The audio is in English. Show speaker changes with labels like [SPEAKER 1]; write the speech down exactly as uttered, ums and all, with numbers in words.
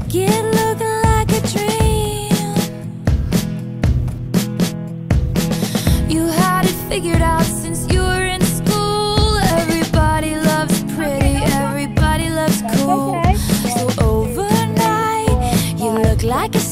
[SPEAKER 1] make it look like a dream. You had it figured out since you were in school. Everybody loves pretty, everybody loves cool. So overnight, you look like a